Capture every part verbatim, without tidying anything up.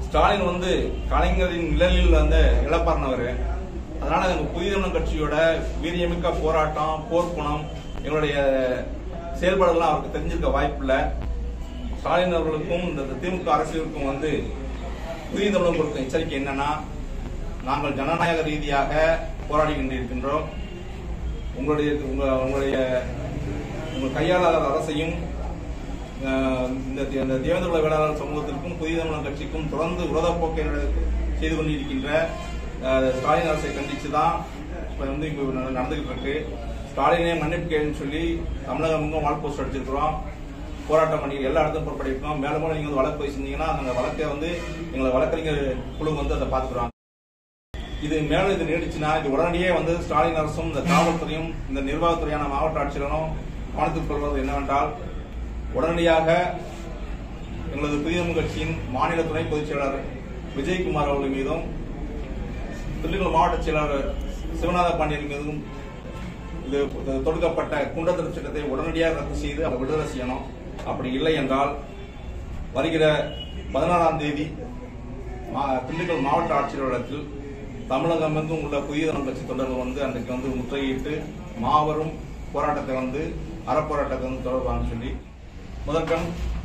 ஸ்டாலின் வந்து கலைஞரின் நிழலில் வந்த இழப்பார்னவர். அதனால எங்க புதிய தமிழ் கட்சியோட வீரியமிக்க போராட்டம், போர்க்குணம், எங்களுடைய செயல்பாடுகள்லாம் அவருக்கு தெரிஞ்சிருக்க வாய்ப்பு இல்லை. ஸ்டாலின் அவர்களுக்கும் இந்த திமுக அரசியலுக்கும் வந்து புதிய தமிழகம் கொடுத்த எச்சரிக்கை என்னன்னா, நாங்கள் ஜனநாயக ரீதியாக போராடி கொண்டிருக்கின்றோம். உங்களுடைய உங்களுடைய உங்கள் கையாளாத அரசையும் இந்த தேவேந்திர குல வேளாளர் சமூகத்திற்கும் புதிய தமிழகம் கட்சிக்கும் தொடர்ந்து விரோத போக்கை செய்து கொண்டிருக்கின்ற ஸ்டாலின் அரசை கண்டிச்சு தான் இப்ப வந்து இங்க நடந்துகிட்டு இருக்கு. ஸ்டாலினே மன்னிப்பு கேள்வின்னு சொல்லி தமிழகம் எங்கும் வால் போஸ்ட் அடிச்சிருக்கிறோம், போராட்டம் பண்ணி எல்லா இடத்தையும் புறப்படிருக்கோம். மேலும் மேலும் நீங்க வழக்கு போய் செஞ்சீங்கன்னா அந்த வழக்கை வந்து எங்களை வழக்கறிஞர் குழு வந்து அதை பார்த்துக்கிறாங்க. இது மேலும் இது நீடிச்சுன்னா இது உடனடியே வந்து ஸ்டாலின் அரசும் இந்த காவல்துறையும் இந்த நிர்வாகத்துறையான மாவட்ட ஆட்சியரும் கவனத்தில் கொள்வது என்னவென்றால், உடனடியாக எங்களது புதிய தமிழ் கட்சியின் மாநில துணை பொதுச் செயலாளர் விஜயகுமார் அவர்கள் மீதும் திண்டுக்கல் மாவட்ட செயலாளர் சிவநாத பாண்டியன் மீதும் இது தொடுக்கப்பட்ட குண்டத்தடுப்பு சட்டத்தை உடனடியாக ரத்து செய்து அதை விடுதலை செய்யணும். அப்படி இல்லை என்றால் வருகிற பதினாறாம் தேதி திண்டுக்கல் மாவட்ட ஆட்சியரிடத்தில் தமிழகம் எங்கும் உள்ள புதிய தமிழ் கட்சி தொண்டர்கள் வந்து அன்றைக்கு வந்து முற்றுகையிட்டு மாபெரும் போராட்டத்தை வந்து அறப்போராட்டத்தை வந்து தொடர்பான்னு சொல்லி முதற்கண்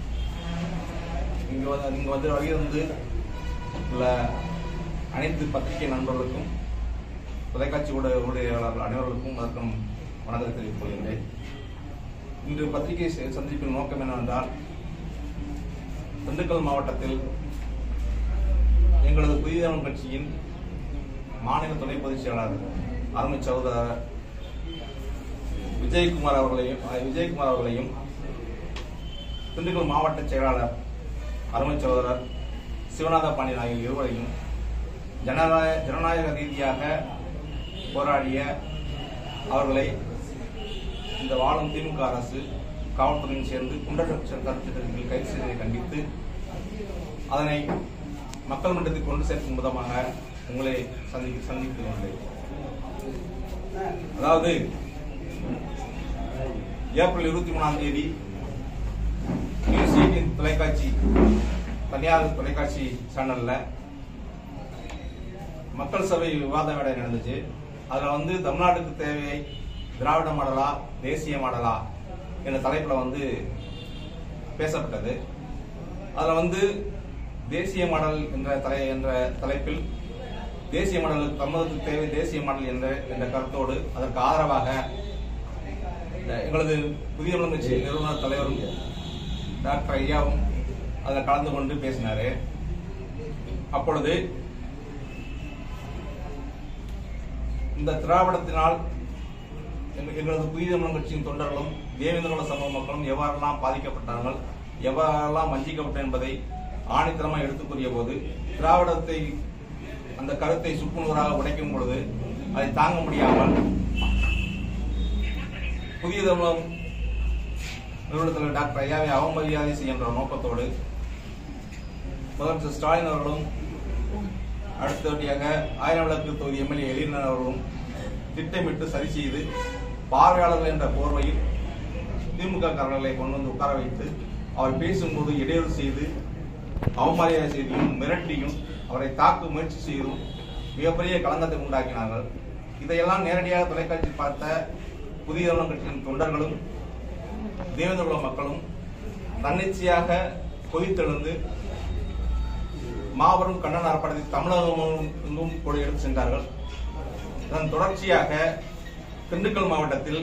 இங்க வந்து இங்க வந்து வகையிலிருந்து உள்ள அனைத்து பத்திரிகை நண்பர்களுக்கும் தொலைக்காட்சி ஊடகவியலாளர்கள் அனைவர்களுக்கும் முதற்கண் வணக்கத்தை தெரிவித்துக் கொள்கின்றேன். இன்று பத்திரிகை சந்திப்பின் நோக்கம் என்னவென்றால், திண்டுக்கல் மாவட்டத்தில் எங்களது புதிய தமிழ் கட்சியின் மாநில துணை பொதுச் செயலாளர் அருமை சகோதரர் விஜயகுமார் அவர்களையும் விஜயகுமார் அவர்களையும் திண்டுக்கல் மாவட்ட செயலாளர் அருமை சகோதரர் சிவநாத பாண்டியன் ஆகிய இருவரையும் ஜனநாயக ஜனநாயக ரீதியாக போராடிய அவர்களை இந்த வாழும் திமுக அரசு காவல்துறையும் சேர்ந்து குண்டத்தடுப்பு கைது செய்ததை கண்டித்து அதனை மக்கள் மன்றத்தில் கொண்டு சேர்க்கும் விதமாக உங்களை சந்தித்து சந்தித்து வந்தேன். அதாவது ஏப்ரல் இருபத்தி மூணாம் தேதி நியூஸ் எயிட்டீன் தொலைக்காட்சி தனியார் தொலைக்காட்சி சேனல்ல மக்கள் சபை விவாத மேடை நடந்துச்சு. அதுல வந்து தமிழ்நாட்டுக்கு தேவை திராவிட மாடலா தேசிய மாடலா என்ற தலைப்புல வந்து பேசப்பட்டது. அதுல வந்து தேசிய மாடல் என்ற தலை என்ற தலைப்பில் தேசிய மாடல் தமிழகத்துக்கு தேவை தேசிய மாடல் என்ற என்ற கருத்தோடு அதற்கு ஆதரவாக எங்களது புதிய தமிழ் கட்சி நிறுவன தலைவரும் டாக்டர் ஐயாவும் அதில் கலந்து கொண்டு பேசினாரு. அப்பொழுது இந்த திராவிடத்தினால் எங்களது புதிய தமிழ் கட்சியின் தொண்டர்களும் தேவேந்திர குல சமூக மக்களும் எவ்வாறெல்லாம் பாதிக்கப்பட்டார்கள், எவ்வாறெல்லாம் வஞ்சிக்கப்பட்டது என்பதை ஆணித்தரமாக எடுத்துக் கூறிய போது, திராவிடத்தை அந்த கருத்தை சுக்குநூறாக உடைக்கும் பொழுது அதை தாங்க முடியாமல் புதிய தமிழகம் நிறுவனத்தில் டாக்டர் ஐயாவை அவமரியாதை செய்கின்ற நோக்கத்தோடு முதலமைச்சர் ஸ்டாலின் அவர்களும் அடுத்தபடியாக ஆயிரம் விளக்கு தொகுதி எம்எல்ஏ எழிலன் அவர்களும் திட்டமிட்டு சரி செய்து பார்வையாளர்கள் என்ற போர்வையில் திமுக காரர்களை கொண்டு வந்து உட்கார வைத்து அவர் பேசும்போது இடையூறு செய்து அவமரியாதை செய்தியும் மிரட்டியும் அவரை தாக்க முயற்சி செய்தும் மிகப்பெரிய களங்கத்தை உண்டாக்கினார்கள். இதையெல்லாம் நேரடியாக தொலைக்காட்சி பார்த்த புதிய தமிழ் கட்சியின் தொண்டர்களும் தேவேந்திர குல மக்களும் தன்னிச்சையாக கொதித்தெழுந்து மாபெரும் கண்டன ஆர்ப்பாட்டத்தை தமிழகம் கூட எடுத்து சென்றார்கள். இதன் தொடர்ச்சியாக திண்டுக்கல் மாவட்டத்தில்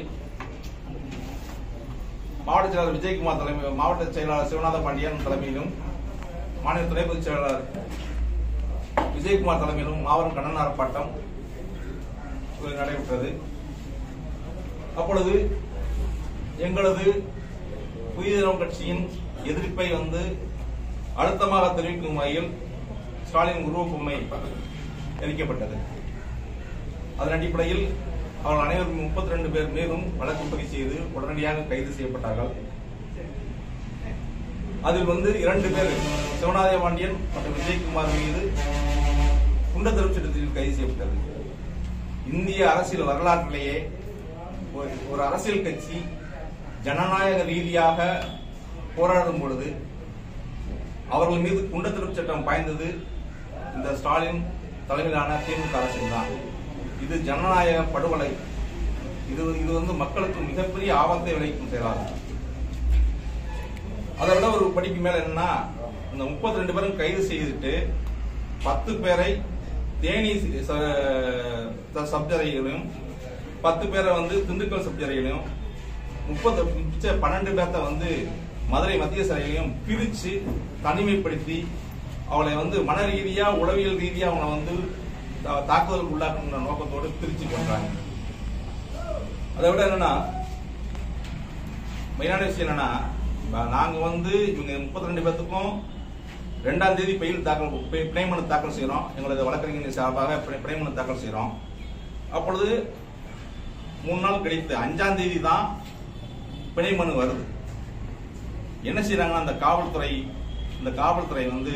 மாவட்ட செயலாளர் விஜயகுமார் தலைமை மாவட்ட செயலாளர் சிவநாத பாண்டியன் தலைமையிலும் மாநில துணை பொதுச் செயலாளர் விஜயகுமார் தலைமையிலும் மாபெரும் கண்டன ஆர்ப்பாட்டம் நடைபெற்றது. அப்பொழுது எங்களது புதிய தமிழ் கட்சியின் எதிர்ப்பை வந்து அழுத்தமாக தெரிவிக்கும் வகையில் ஸ்டாலின் உருவப்பொம்மை எரிக்கப்பட்டது. அதன் அடிப்படையில் அவர்கள் அனைவரும் முப்பத்தி ரெண்டு பேர் மீதும் வழக்கு பதிவு செய்து உடனடியாக கைது செய்யப்பட்டார்கள். அதில் வந்து இரண்டு பேர் சிவநாத பாண்டியன் மற்றும் விஜயகுமார் மீது குண்டத்தடுப்பு சட்டத்தில் கைது செய்யப்பட்டது. இந்திய அரசியல் வரலாற்றிலேயே ஒரு அரசியல் கட்சி ஜனநாயக ரீதியாக போராடும் பொழுது அவர்கள் மீது குண்டத்தடுப்பு சட்டம் பாய்ந்தது இந்த ஸ்டாலின் தலைமையிலான திமுக அரசின் தான். இது ஜனநாயக படுகொலை. இது இது வந்து மக்களுக்கு மிகப்பெரிய ஆபத்தை விளைவிக்கும் செயலாகும். அதை விட ஒரு படிக்கு மேல என்னன்னா, இந்த முப்பத்தி ரெண்டு பேரும் கைது செய்துட்டு பத்து பேரை தேனி சப்ஜரையிலும் பத்து பேரை வந்து திண்டுக்கல் சப்ஜரையிலும் முப்பது பன்னெண்டு பேர்த்த வந்து மதுரை மத்திய சிறையிலையும் பிரிச்சு தனிமைப்படுத்தி அவளை வந்து மன ரீதியா உளவியல் ரீதியா அவங்களை வந்து தாக்குதலுக்கு உள்ளாக்குற நோக்கத்தோடு பிரிச்சு பண்றாங்க. அதை விட என்னன்னா, மெயினான விஷயம் என்னன்னா, நாங்க வந்து இவங்க முப்பத்தி ரெண்டு பேர்த்துக்கும் ரெண்டாம் தேதி பெயில் தாக்கல் பிணை மனு தாக்கல் செய்யறோம். எங்களது வழக்கறிஞர் சார்பாக பிணை மனு தாக்கல் செய்யறோம். அப்பொழுது மூணு நாள் கழித்து அஞ்சாம் தேதி தான் பிணை மனு வருது. என்ன செய்யறாங்கன்னா, அந்த காவல்துறை இந்த காவல்துறை வந்து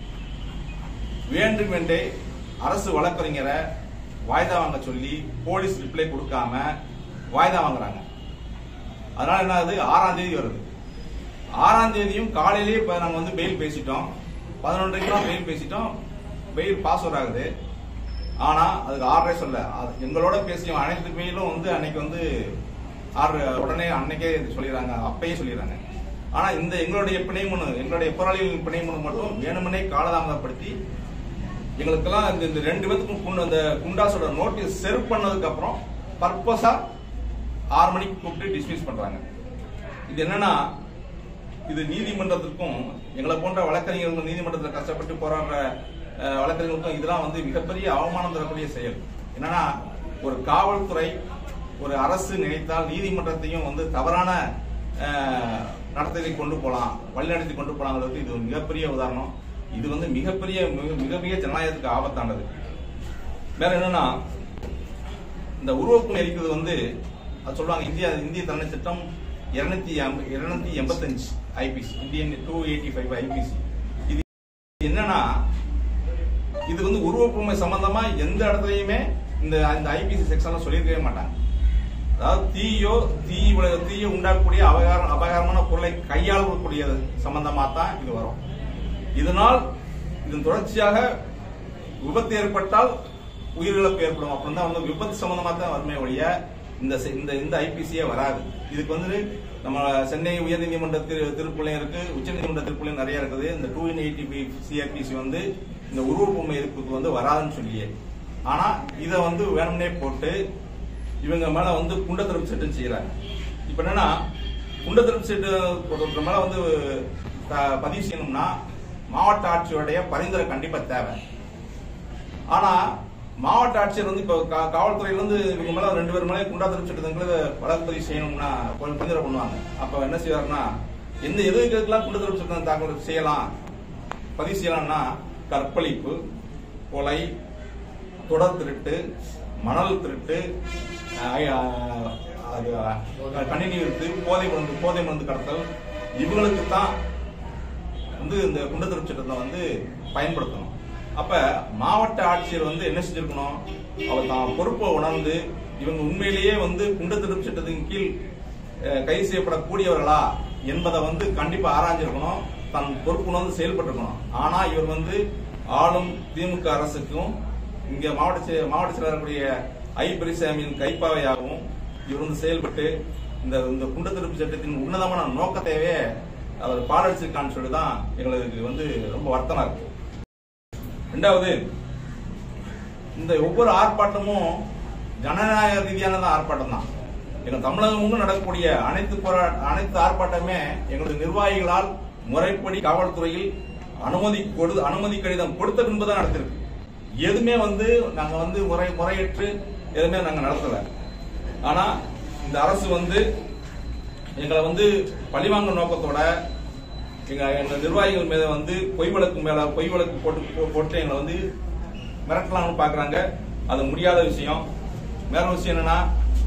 வேண்டும் என்றே அரசு வழக்கறிஞரை வாய்தா வாங்க சொல்லி போலீஸ் ரிப்ளை கொடுக்காம வாய்தா வாங்குறாங்க. அதனால என்ன ஆகுது, ஆறாம் தேதி வருது. ஆறாம் தேதியும் காலையிலேயே நாங்க வந்து பெயில் பேசிட்டோம். பதினொன்றைக்கு பெயில் பேசிட்டோம். பெயில் பாஸ் ஆகுது. ஆனா அதுக்கு ஆறரை சொல்ல எங்களோட பேசிய அனைத்து பெயிலும் வந்து அன்னைக்கு வந்து ஆறு உடனே அன்னைக்கே சொல்லிடுறாங்க, அப்பயே சொல்லிடுறாங்க. ஆனா இந்த எங்களுடைய பிணை மனு எங்களுடைய போராளிகளின் பிணை மனு மட்டும் வேணுமனே காலதாமதப்படுத்தி எங்களுக்கெல்லாம் இந்த ரெண்டு பேத்துக்கும் அந்த குண்டாஸோட நோட்டீஸ் செர்வ் பண்ணதுக்கு அப்புறம் பர்பஸா ஆறு மணிக்கு கூப்பிட்டு டிஸ்மிஸ் பண்றாங்க. இது என்னன்னா, இது நீதிமன்றத்திற்கும் எங்களை போன்ற வழக்கறிஞர்கள் நீதிமன்றத்தில் கஷ்டப்பட்டு போராடுற வழக்கறிஞர்களுக்கும் இதெல்லாம் வந்து மிகப்பெரிய அவமானம் தரக்கூடிய செயல். என்னன்னா, ஒரு காவல்துறை ஒரு அரசு நினைத்தால் நீதிமன்றத்தையும் வந்து தவறான நடத்தையை கொண்டு போலாம், வழிநடத்தி கொண்டு போலாங்கிறது இது ஒரு மிகப்பெரிய உதாரணம். இது வந்து மிகப்பெரிய மிக மிக ஜனநாயகத்துக்கு ஆபத்தானது. வேற என்னன்னா, இந்த உருவப்புணி அளிக்கிறது வந்து அது சொல்லுவாங்க, இந்தியா இந்திய தண்டனை சட்டம் இருநூத்தி இருநூத்தி எண்பத்தி அஞ்சு IPC Indian two eighty five IPC. இது என்னன்னா, இது வந்து உருவப்புமை சம்பந்தமா எந்த இடத்துலயுமே இந்த இந்த ஐபிசி செக்ஷன்ல சொல்லியிருக்கவே மாட்டாங்க. அதாவது தீயோ தீ தீய உண்டாக்கக்கூடிய அபகாரம் அபகாரமான பொருளை கையாளக்கூடிய சம்பந்தமா தான் இது வரும். இதனால் இதன் தொடர்ச்சியாக விபத்து ஏற்பட்டால் உயிரிழப்பு ஏற்படும் அப்படின்னு தான் வந்து விபத்து சம்பந்தமா தான் வருமே ஒழிய இந்த இந்த ஐபிசியே வராது. இதுக்கு வந்து நம்ம சென்னை உயர்நீதிமன்ற திருப்புலையும் இருக்கு, உச்சநீதிமன்ற திருப்புலையும் நிறைய இருக்குது. இந்த டூ எயிட்டி சிஆர்பிசி வந்து இந்த உருவப்பொம்மை எதிர்ப்புக்கு வந்து வராதுன்னு சொல்லியே, ஆனா இதை வந்து வேணும்னே போட்டு இவங்க மேல வந்து குண்டத்தடுப்பு சட்டம் செய்யறாங்க. இப்ப என்னன்னா, குண்டத்தடுப்பு சட்டம் மேல வந்து பதிவு செய்யணும்னா மாவட்ட ஆட்சியருடைய பரிந்துரை கண்டிப்பா தேவை. ஆனா மாவட்ட ஆட்சியர் வந்து இப்ப காவல்துறையில இருந்து இவங்க மேல ரெண்டு பேர் மேலே குண்டத்தடுப்பு சட்டத்தை வழக்கு பதிவு செய்யணும்னா பரிந்துரை பண்ணுவாங்க. அப்ப என்ன செய்வாருன்னா, எந்த எதுக்கெல்லாம் குண்டத்தடுப்பு சட்டம் தாக்கல் செய்யலாம் பதிவு செய்யலாம்னா, கற்பழிப்பு, கொலை, தொடர் திருட்டு, மணல் திருட்டு, கணினி விருத்து, போதை மருந்து போதை மருந்து கடத்தல், இவங்களுக்கு தான் வந்து இந்த குண்டத்தடுப்பு சட்டத்தை வந்து பயன்படுத்தணும். அப்ப மாவட்ட ஆட்சியர் வந்து என்ன செஞ்சிருக்கணும், அவர் தான் பொறுப்பை உணர்ந்து இவங்க உண்மையிலேயே வந்து குண்டத்தடுப்பு சட்டத்தின் கீழ் கைது செய்யப்படக்கூடியவர்களா என்பதை வந்து கண்டிப்பா ஆராய்ஞ்சிருக்கணும், தன் பொறுப்பு உணர்ந்து செயல்பட்டிருக்கணும். ஆனா இவர் வந்து ஆளும் திமுக அரசுக்கும் இங்க மாவட்ட மாவட்ட செயலர் இருக்கக்கூடிய ஐ பெரியசாமியின் கைப்பாவையாகவும் இவர் வந்து செயல்பட்டு இந்த இந்த குண்டத்தடுப்பு சட்டத்தின் உன்னதமான நோக்கத்தையே அவர் பாலடிச்சிருக்கான்னு சொல்லிதான் எங்களுக்கு வந்து ரொம்ப வருத்தமா இருக்கு. ரெண்டாவது, இந்த ஒவ்வொரு ஆர்ப்பாட்டமும் ஜனநாயக ரீதியான ஆர்ப்பாட்டம் தான். எங்க தமிழகம் முன்பு நடக்கக்கூடிய அனைத்து போராட்ட அனைத்து ஆர்ப்பாட்டமே எங்களது நிர்வாகிகளால் முறைப்படி காவல்துறையில் அனுமதி கொடு அனுமதி கடிதம் கொடுத்த பின்புதான் நடத்திருக்கு. எதுவுமே வந்து நாங்க வந்து முறை முறையற்று எதுவுமே நாங்க நடத்தல. ஆனா இந்த அரசு வந்து எங்களை வந்து பழிவாங்க நோக்கத்தோட எங்க எங்க நிர்வாகிகள் மேல வந்து பொய் வழக்கு மேல பொய் வழக்கு போட்டு போட்டு எங்களை வந்து மிரட்டலாம்னு பாக்குறாங்க. அது முடியாத விஷயம். வேற விஷயம் என்னன்னா,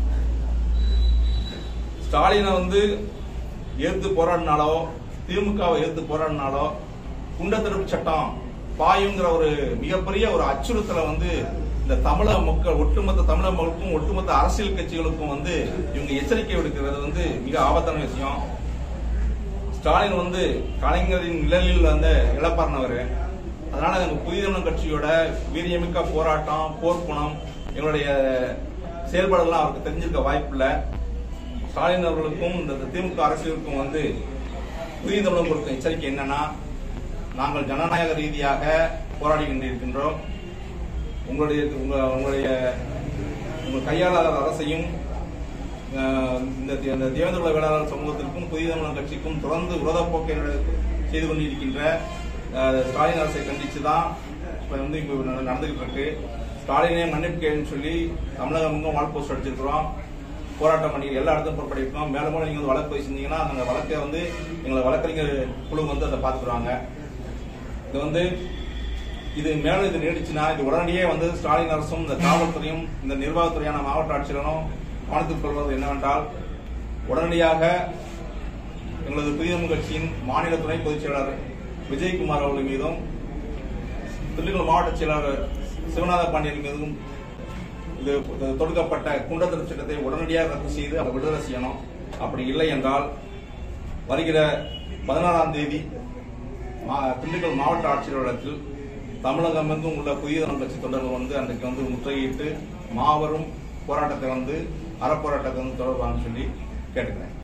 ஸ்டாலினை வந்து எதிர்த்து போராடினாலோ திமுகவை எதிர்த்து போராடினாலோ குண்டத்தடுப்பு சட்டம் பாயுங்கிற ஒரு மிகப்பெரிய ஒரு அச்சுறுத்தலை வந்து இந்த தமிழக மக்கள் ஒட்டுமொத்த தமிழக மக்களுக்கும் ஒட்டுமொத்த அரசியல் கட்சிகளுக்கும் வந்து இவங்க எச்சரிக்கை விடுக்கிறது வந்து மிக ஆபத்தான விஷயம். ஸ்டாலின் வந்து கலைஞரின் நிழலில் வந்த இழப்பார்னவர். அதனால எங்க புதிய தமிழ் கட்சியோட வீரியமிக்க போராட்டம், போர்க்குணம், எங்களுடைய செயல்பாடுகள்லாம் அவருக்கு தெரிஞ்சிருக்க வாய்ப்பில்லை. ஸ்டாலின் அவர்களுக்கும் இந்த திமுக அரசியலுக்கும் வந்து புதிய தமிழகம் கொடுத்த எச்சரிக்கை என்னன்னா, நாங்கள் ஜனநாயக ரீதியாக போராடி கொண்டிருக்கின்றோம். உங்களுடைய உங்களுடைய உங்கள் கையாளாத அரசையும் இந்த தேவேந்திர குல வேளாளர் சமூகத்திற்கும் புதிய தமிழகம் கட்சிக்கும் தொடர்ந்து விரோத போக்கை செய்து கொண்டிருக்கின்ற ஸ்டாலின் அரசை கண்டிச்சு தான் இப்போ வந்து இப்போ நடந்துகிட்டு இருக்கு. ஸ்டாலினே மன்னிப்பு கேள்வின்னு சொல்லி தமிழகம் எங்கும் வால் போஸ்ட் அடிச்சிருக்கிறோம், போராட்டம் பண்ணி எல்லா இடத்தையும் புறப்படிருக்கோம். மேலும் மேலும் நீங்கள் வந்து வழக்கு போய் செஞ்சீங்கன்னா அந்த வழக்கை வந்து எங்களை வழக்கறிஞர் குழு வந்து அதை பார்த்துக்குறாங்க. இது வந்து இது மேலும் இது நீடிச்சுன்னா இது உடனடியே வந்து ஸ்டாலின் அரசும் இந்த காவல்துறையும் இந்த நிர்வாகத்துறையான மாவட்ட ஆட்சியரும் கவனத்தில் கொள்வது என்னவென்றால், உடனடியாக எங்களது புதிய தமிழ் கட்சியின் மாநில துணை பொதுச் செயலாளர் விஜயகுமார் அவர்கள் மீதும் திண்டுக்கல் மாவட்ட செயலாளர் சிவநாத பாண்டியன் மீதும் இது தொடுக்கப்பட்ட குண்டர் சட்டத்தை உடனடியாக ரத்து செய்து அதை விடுதலை செய்யணும். அப்படி இல்லை என்றால் வருகிற பதினாறாம் தேதி திண்டுக்கல் மாவட்ட ஆட்சியரிடத்தில் தமிழகம் எங்கும் உள்ள புதிய தமிழ் கட்சி தொண்டர்கள் வந்து அன்றைக்கு வந்து முற்றுகையிட்டு மாபெரும் போராட்டத்தை வந்து அறப்போராட்டத்தை வந்து தொடர்பான்னு சொல்லி கேட்டுக்கிறேன்.